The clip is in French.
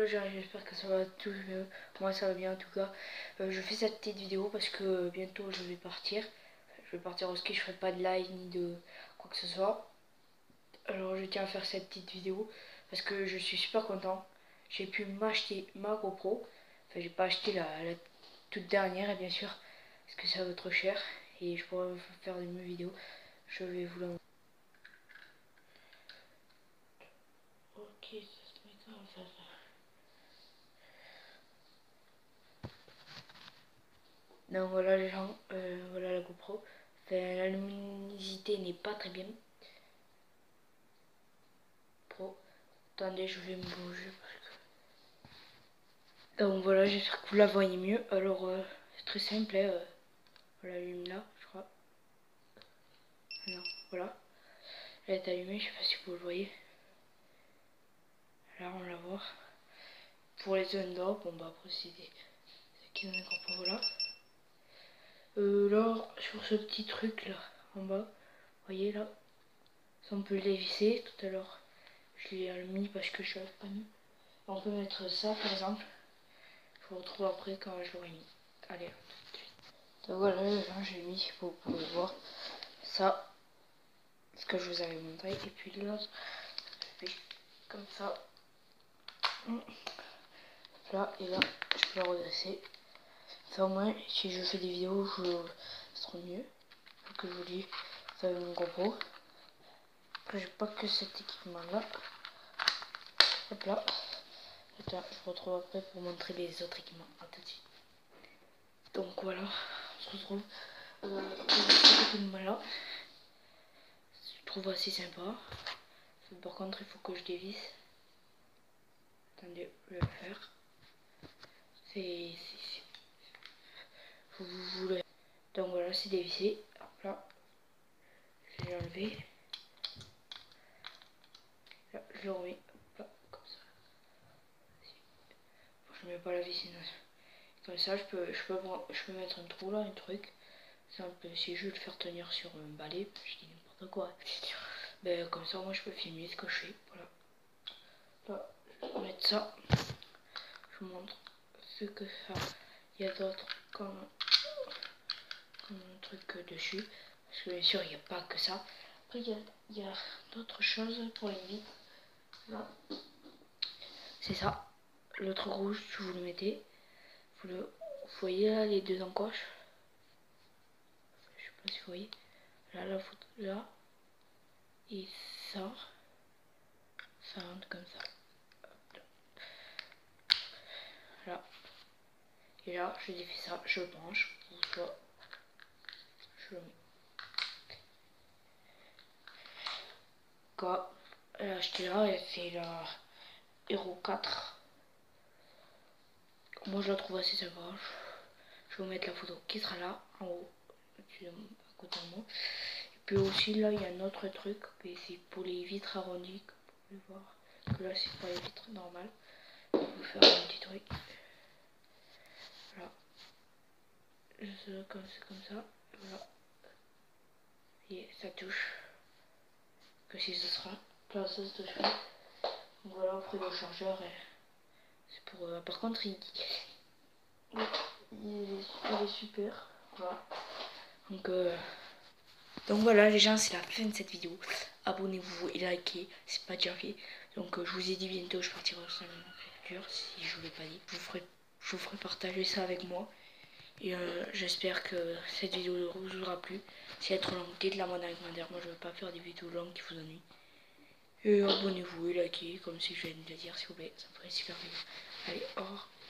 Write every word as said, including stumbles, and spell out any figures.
les gens, j'espère que ça va tout mieux. Moi ça va bien en tout cas. Euh, je fais cette petite vidéo parce que bientôt je vais partir. Je vais partir au ski, je ferai pas de live ni de quoi que ce soit. Alors je tiens à faire cette petite vidéo parce que je suis super content. J'ai pu m'acheter ma GoPro. Enfin j'ai pas acheté la, la toute dernière bien sûr parce que ça va trop cher. Et je pourrais vous faire de mieux vidéos. Je vais vous la... Ok, ça se met comme ça. Donc voilà les gens, euh, voilà la GoPro. Enfin, la luminosité n'est pas très bien. Pro. Attendez, je vais me bouger parce que... Donc voilà, j'espère que vous la voyez mieux. Alors euh, c'est très simple, hein, euh, on l'allume là, je crois. Non, voilà. Elle est allumée, je sais pas si vous le voyez. Là on la voit. Pour les zones d'or, bon bah après c'est des... qui n'en encore pas, voilà. Euh, là, sur ce petit truc là, en bas, vous voyez là, ça on peut le dévisser. Tout à l'heure, je l'ai mis parce que je l'avais pas mis. On peut mettre ça par exemple. Je vous retrouve après quand je l'aurai mis. Allez, tout de suite. Donc voilà, là j'ai mis, vous pouvez voir ça, ce que je vous avais montré. Et puis là, je fais comme ça. Là et là, je peux la redresser. Ça au moins, si je fais des vidéos, je... ce sera mieux. Donc que je vous dis, ça avec mon GoPro. Après, j'ai pas que cet équipement là. Hop là. Attends, je vous retrouve après pour montrer les autres équipements. À tout de suite. Donc voilà, on se retrouve. Euh, cet équipement là, je trouve assez sympa. Par contre, il faut que je dévisse. Attendez, je vais le faire. C'est... Vous, vous voulez. Donc voilà, c'est dévissé. Hop là. Je vais l'enlever. Là, je le remets. Hop là, comme ça. Je mets pas la vis sinon. Comme ça, je peux, je peux, je peux mettre un trou là, un truc. Simple, si je veux le faire tenir sur un balai, je dis n'importe quoi. Ben, comme ça, moi, je peux filmer ce que je fais. Voilà. Là, je vais mettre ça. Je vous montre ce que ça. Il y a d'autres comme, comme un truc dessus. Parce que bien sûr, il n'y a pas que ça. Après, il y a, il y a d'autres choses pour les vitres. Là, c'est ça. L'autre rouge, si vous le mettez. Vous, le, vous voyez là les deux encoches. Je sais pas si vous voyez. Là, la photo, là. Et ça. Ça rentre comme ça. Hop là. Là. Et là, je défais ça, je le branche. Pour ça, je le mets. Quoi, elle a acheté là, et c'est la Hero quatre. Moi, je la trouve assez sympa. Je vais vous mettre la photo qui sera là, en haut, à côté de moi. Et puis aussi, là, il y a un autre truc, c'est pour les vitres arrondies, comme vous pouvez voir. Parce que là, c'est pas les vitres normales. Je vais vous faire un petit truc. Voilà. Comme c'est comme ça. Voilà. Et ça touche. Que si ce sera. Là, ça se touche pas. Donc voilà, après le chargeur, c'est pour... Euh, par contre, il... il, est, il est super. Voilà. Donc, euh, donc voilà les gens, c'est la fin de cette vidéo. Abonnez-vous et likez, c'est pas déjà fait. Donc euh, je vous ai dit bientôt, je partirai au salon d'agriculture, si je vous l'ai pas dit. Je vous ferai, je vous ferai partager ça avec moi. Et euh, j'espère que cette vidéo vous aura plu. Si elle est trop longue, dites-la moi dans les commentaires. Moi je veux pas faire des vidéos longues qui vous ennuient. Et abonnez-vous et likez, comme si je viens de le dire, s'il vous plaît. Ça me ferait super plaisir. Allez, au revoir.